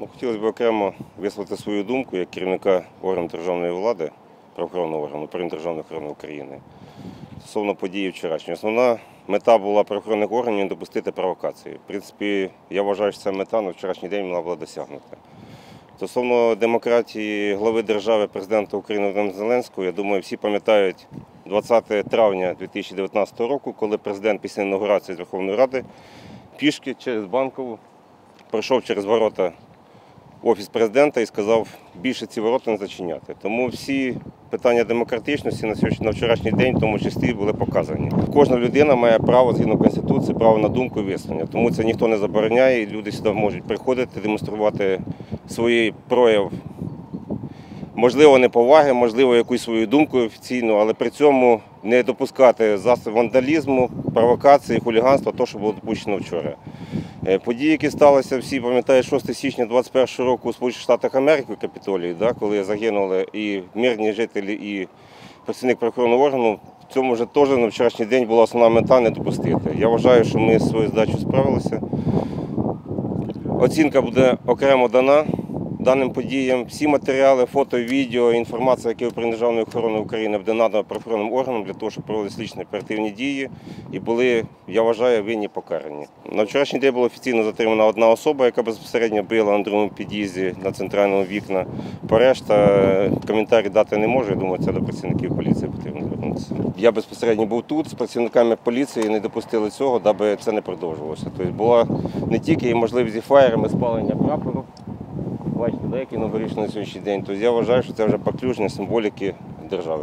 Хотілося б окремо висловити свою думку як керівника органу державної влади, правоохоронного органу, управління державної охорони України стосовно події вчорашньої. Основна мета була правоохоронних органів не допустити провокації. В принципі, я вважаю, що ця мета на вчорашній день вона була досягнута. Стосовно демократії глави держави президента України Володимира Зеленського, я думаю, всі пам'ятають 20 травня 2019 року, коли президент після інаугурації з Верховної Ради пішки через Банкову пройшов через ворота в Офіс президента і сказав, більше ці ворота не зачиняти. Тому всі питання демократичності на вчорашній день в тому числі були показані. Кожна людина має право, згідно Конституції, право на думку і висловлення. Тому це ніхто не забороняє, і люди сюди можуть приходити, демонструвати свій прояв, можливо, неповаги, можливо, якусь свою думку офіційну, але при цьому не допускати засобів вандалізму, провокації, хуліганства, того, що було допущено вчора. Події, які сталися, всі пам'ятають 6 січня 2021 року у Сполучених Штатах Америки в Капітолії, коли загинули і мирні жителі, і працівник правоохоронного органу. В цьому вже теж на вчорашній день була основна мета не допустити. Я вважаю, що ми з своєю задачею справилися. Оцінка буде окремо дана даним подіям. Всі матеріали, фото, відео, інформація, яка Управління державної охорони України буде надана правоохоронним органам для того, щоб проводити слідчі оперативні дії і були, я вважаю, винні покарані. На вчорашній день була офіційно затримана одна особа, яка безпосередньо била на другому під'їзді на центральному вікна. Решта коментарі дати не можу, я думаю, це до працівників поліції потрібно звернутися. Я безпосередньо був тут з працівниками поліції, не допустили цього, даби це не продовжувалося. Тобто була не тільки можливість зі фаєрами спалення прапору, бачите, деякі новорічні на сьогоднішній день. Тобто я вважаю, що це вже поклюження символіки держави.